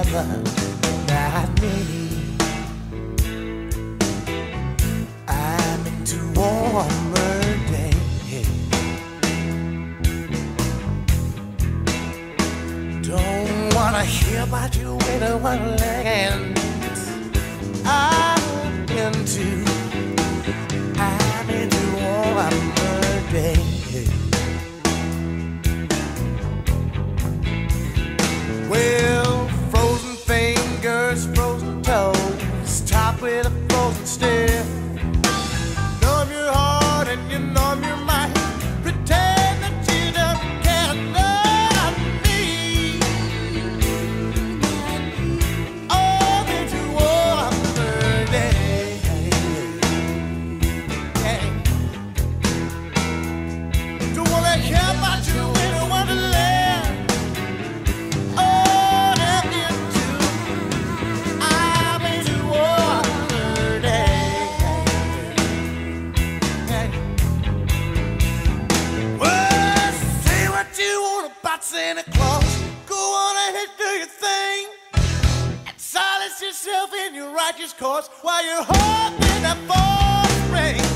lover that I need. I'm into warmer days. Don't wanna hear about your winter wonderland. I'm into warmer days. Well, frozen fingers, frozen toes, topped with a frozen stare. Numb your heart and you numb your mind. Pretend that you don't care about me. Oh, into warmer days. Don't wanna hear about your winter wonderland. Santa Claus, go on ahead, do your thing, and silence yourself in your righteous cause while you're hoping that fall spring.